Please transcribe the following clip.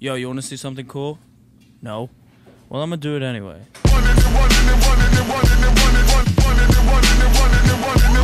Yo, you want to see something cool? No? Well, I'm gonna do it anyway.